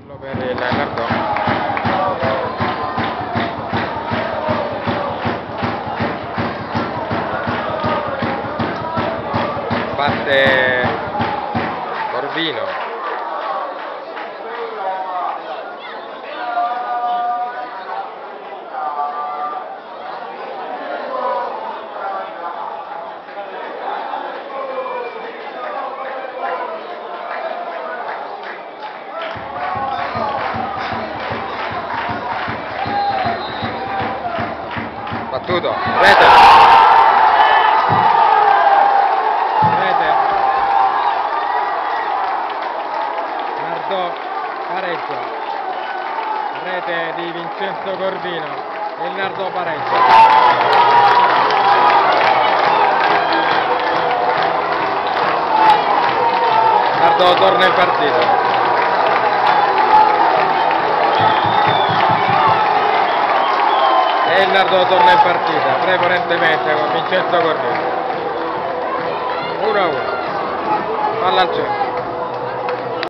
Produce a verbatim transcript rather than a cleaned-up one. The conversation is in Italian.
Fallo per il Nardò. Batte Corvino. Battuto, rete, rete, Nardò pareggia, rete di Vincenzo Corvino, e il Nardò pareggia. Nardò torna in partita. E il Nardò torna in partita, prepotentemente con Vincenzo Corvino. uno a uno. Palla al centro.